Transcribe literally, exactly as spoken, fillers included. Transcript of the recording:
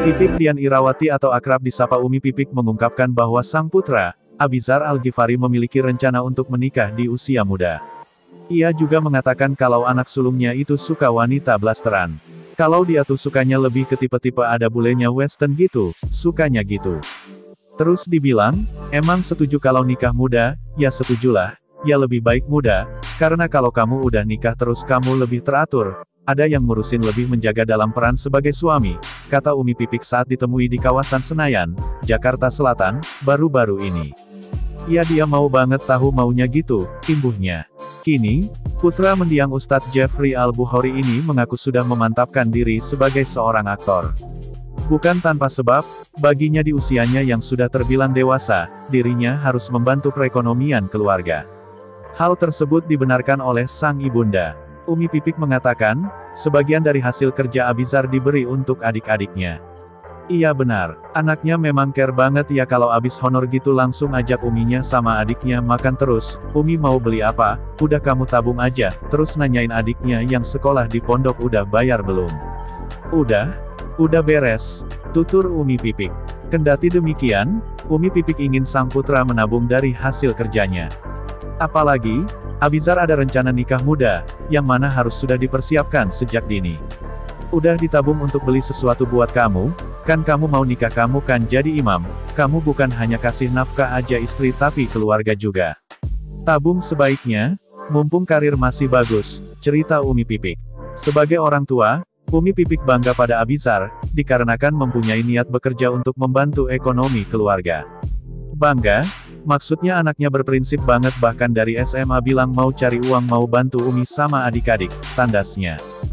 Pipik Dian Irawati atau akrab disapa Umi Pipik mengungkapkan bahwa sang putra, Abizar Al-Ghifari memiliki rencana untuk menikah di usia muda. Ia juga mengatakan kalau anak sulungnya itu suka wanita blasteran. Kalau dia tuh sukanya lebih ke tipe-tipe ada bulenya western gitu, sukanya gitu. Terus dibilang, emang setuju kalau nikah muda, ya setujulah, ya lebih baik muda, karena kalau kamu udah nikah terus kamu lebih teratur, ada yang ngurusin lebih menjaga dalam peran sebagai suami, kata Umi Pipik saat ditemui di kawasan Senayan, Jakarta Selatan, baru-baru ini. Ya dia mau banget tahu maunya gitu, imbuhnya. Kini, putra mendiang Ustadz Jeffrey Al-Bukhari ini mengaku sudah memantapkan diri sebagai seorang aktor. Bukan tanpa sebab, baginya di usianya yang sudah terbilang dewasa, dirinya harus membantu perekonomian keluarga. Hal tersebut dibenarkan oleh sang ibunda. Umi Pipik mengatakan, sebagian dari hasil kerja Abizar diberi untuk adik-adiknya. Iya benar, anaknya memang care banget ya kalau abis honor gitu langsung ajak uminya sama adiknya makan terus, Umi mau beli apa, udah kamu tabung aja, terus nanyain adiknya yang sekolah di pondok udah bayar belum. Udah, udah beres, tutur Umi Pipik. Kendati demikian, Umi Pipik ingin sang putra menabung dari hasil kerjanya. Apalagi, Abizar ada rencana nikah muda, yang mana harus sudah dipersiapkan sejak dini. Udah ditabung untuk beli sesuatu buat kamu, kan kamu mau nikah kamu kan jadi imam, kamu bukan hanya kasih nafkah aja istri tapi keluarga juga. Tabung sebaiknya, mumpung karir masih bagus, cerita Umi Pipik. Sebagai orang tua, Umi Pipik bangga pada Abizar, dikarenakan mempunyai niat bekerja untuk membantu ekonomi keluarga. Bangga, maksudnya anaknya berprinsip banget bahkan dari S M A bilang mau cari uang mau bantu Umi sama adik-adik, tandasnya.